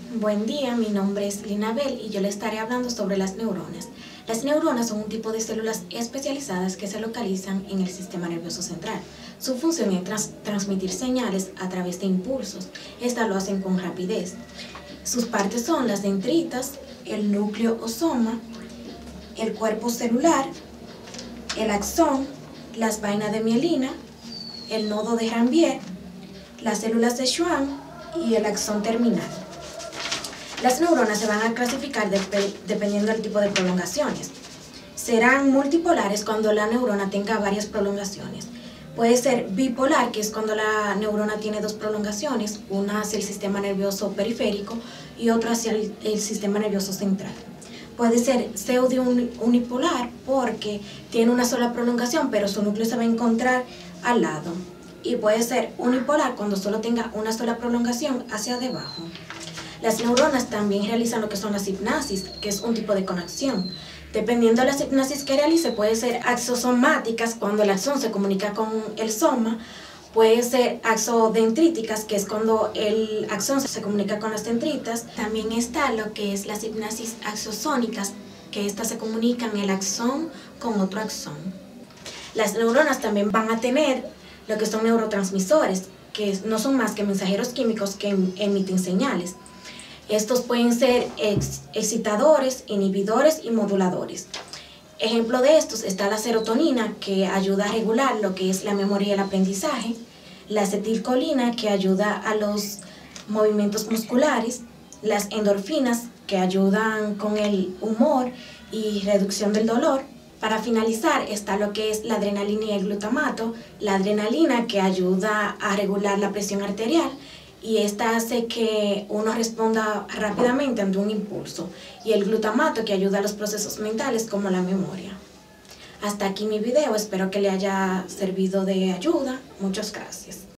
Buen día, mi nombre es Linabel y yo le estaré hablando sobre las neuronas. Las neuronas son un tipo de células especializadas que se localizan en el sistema nervioso central. Su función es transmitir señales a través de impulsos. Estas lo hacen con rapidez. Sus partes son las dendritas, el núcleo o soma, el cuerpo celular, el axón, las vainas de mielina, el nodo de Ranvier, las células de Schwann y el axón terminal. Las neuronas se van a clasificar dependiendo del tipo de prolongaciones. Serán multipolares cuando la neurona tenga varias prolongaciones. Puede ser bipolar, que es cuando la neurona tiene dos prolongaciones, una hacia el sistema nervioso periférico y otra hacia el sistema nervioso central. Puede ser pseudo-unipolar porque tiene una sola prolongación, pero su núcleo se va a encontrar al lado. Y puede ser unipolar cuando solo tenga una sola prolongación hacia debajo. Las neuronas también realizan lo que son las hipnasis, que es un tipo de conexión. Dependiendo de las hipnasis que realice, puede ser axosomáticas, cuando el axón se comunica con el soma. Puede ser axodendríticas, que es cuando el axón se comunica con las dendritas. También está lo que es las hipnasis axosónicas, que estas se comunican el axón con otro axón. Las neuronas también van a tener lo que son neurotransmisores, que no son más que mensajeros químicos que emiten señales. Estos pueden ser excitadores, inhibidores y moduladores. Ejemplo de estos está la serotonina, que ayuda a regular lo que es la memoria y el aprendizaje, la acetilcolina, que ayuda a los movimientos musculares, las endorfinas, que ayudan con el humor y reducción del dolor. Para finalizar está lo que es la adrenalina y el glutamato, la adrenalina que ayuda a regular la presión arterial, y esta hace que uno responda rápidamente ante un impulso, y el glutamato que ayuda a los procesos mentales como la memoria. Hasta aquí mi video, espero que le haya servido de ayuda. Muchas gracias.